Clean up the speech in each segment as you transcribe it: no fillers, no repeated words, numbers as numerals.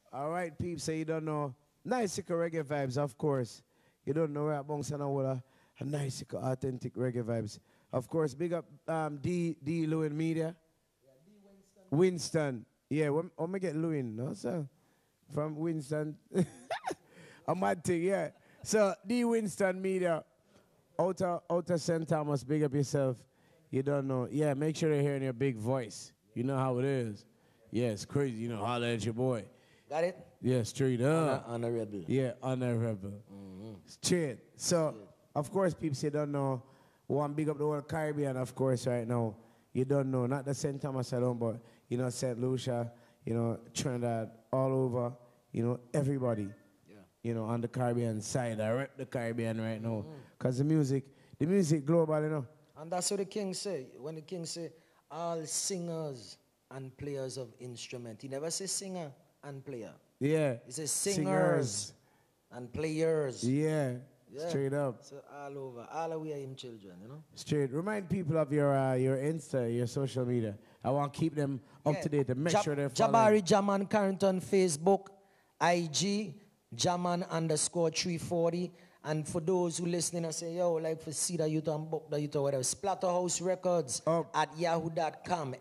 All right, peeps, so you don't know. Nice reggae vibes, of course. You don't know where Bong Sana Walla. A nice authentic reggae vibes. Of course, big up D Lewin Media. Winston. Yeah, when me get Lewin, no, sir? From Winston. A mad thing, yeah. So, D Winston Media. Outer St. Thomas, big up yourself. You don't know. Yeah, make sure you're hearing your big voice. You know how it is. Yeah, it's crazy. You know, holla at your boy. Got it? Yeah, straight up. Honorable. Yeah, honorable. Straight. So, of course, people you don't know. We want to big up the whole Caribbean, of course, right now. You don't know. Not the St. Thomas alone, but, you know, St. Lucia, you know, Trinidad, all over, you know, everybody. Yeah. You know, on the Caribbean side. I rep the Caribbean right now. Because the music global, you know. And that's what the king say. When the king say, all singers and players of instrument. He never say singer and player. Yeah. He says singers and players. Yeah. Straight up. So all over. All of we are him children, you know? Straight. Remind people of your Insta, your social media. I want to keep them up to date and make sure they're following. Jabari Jahman Carrington, Facebook, IG, Jahman_340. And for those who listening and say, yo, like for see that you and book that you or whatever, Splatterhouse Records at yahoo.com.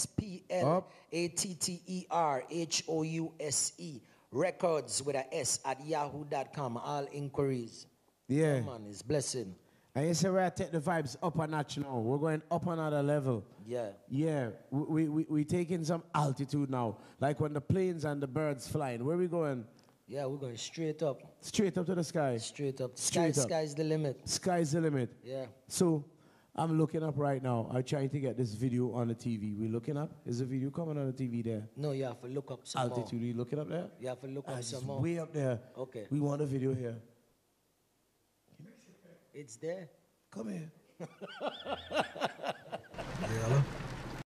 SPLATTERHOUSE Records with a S at yahoo.com. All inquiries. Yeah. Oh, man, it's blessing. And you say we're take the vibes up a notch now. We're going up another level. Yeah. Yeah. We taking some altitude now. Like when the planes and the birds flying. Where we going? Yeah, we're going straight up. Straight up to the sky. Straight up. Straight up. Sky's the limit. Sky's the limit. Yeah. So I'm looking up right now. I'm trying to get this video on the TV. We looking up? Is the video coming on the TV there? No, you have to look up some altitude. more. You looking up there? You have to look up some more. Way up there. Okay. We want a video here. It's there. Come here.